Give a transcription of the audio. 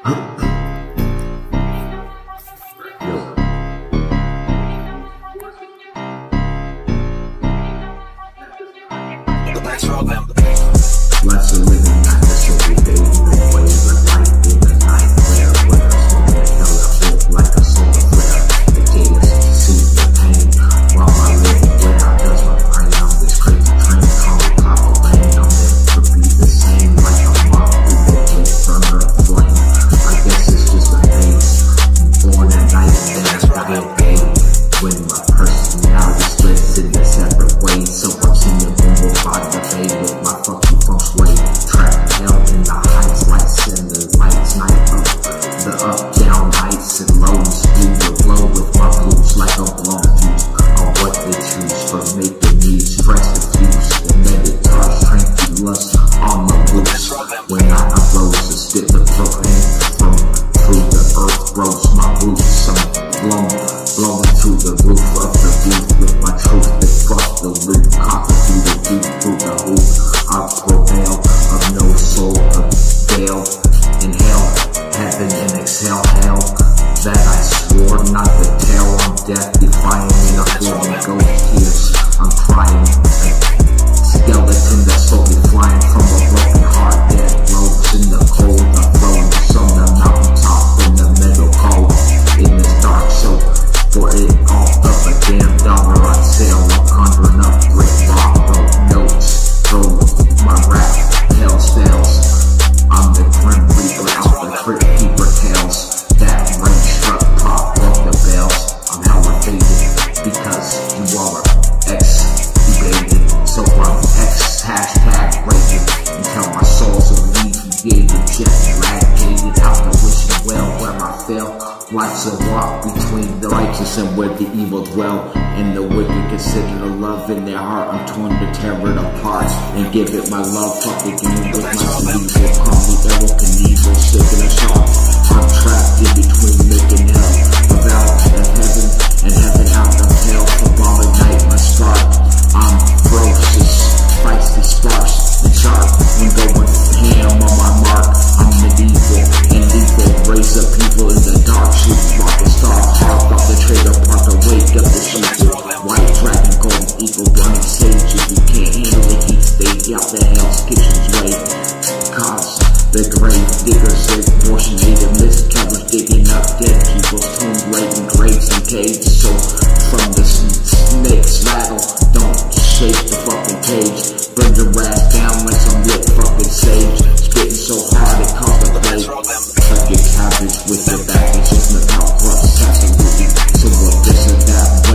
Lots of living, not necessarily dating the ways of life in the night flare. When I smoke the hell I feel like a solar flare. The gators to soothe the pain while my living wear does my brain on this crazy train called propaine. I'll never be the same like a moth who will get burner a flame. I guess it's just a phase. Born at night and then I get paid. When my personality splits into separate ways, so I'm singing boomboyatta fade with my fucksway. Tranqewlahs in the hights, lights and the lights, night up. The up, down, heights and lows, blue to glow with my blues like a blown fuse. On what they choose for making me stress diffuse. The medatars, tranqewlahs on the loose. When I arose, a spit the propaine from through the earth rose my roots. I'm blowing through the roof of the booth with my truth that fuck the loop. Copper through the deep, through the hoop. I provel of no soul, availed, inhale, heaven and exhell hell. That I swore not to tell. I'm death defying in a flowing ghost tears. I'm crying, a skeleton that's slowly flying from a broken heart. Dead rogues in the cold, I'm throwing from the mountaintop in the meadow cold. In this dark so for it all of a damn dollar on sale. I'm conjuring up brick rock, wrote notes, throw my rap, hell spells. I'm the grim reaper out the crypt keeper tales. That rain struck pop, broke the bells. I'm hella faded because you are evaded. So I'm hashtag breaking until my soul's alleviated. Just eradicated out the wishing well where I fell. Life's a walk between the righteous and where the evil dwell. And the wicked consider the love in their heart. I'm torn to tear it apart and give it my love. Fuck the game with my sleeves. They call me Devil Knievel, sick and a shark. I'm trapped in between making hell. Availed to heaven and heaven out of hell. From all the night my spark. I'm ferocious, feisty, sparse and sharp. I'm going ham on my mark. I'm medieval and lethal. Raise up people in the dark. Shoot rocket star hard off the trailer park. To wake up the soldier. White dragon, golden eagle, burning sage. If you can't handle the heat, stay out the hell's kitchen's way. Cause the grave diggers, abortionated miscovers, digging up dead people's tombs, laden graves and caves. So from the snake's rattle, don't shake the fucking cage. Burn your ass down like some lit fucking sage. Spitting so hard it caused a plague. Cut your cabbage with your baggage, it's about crust, absolutely. So what this and that.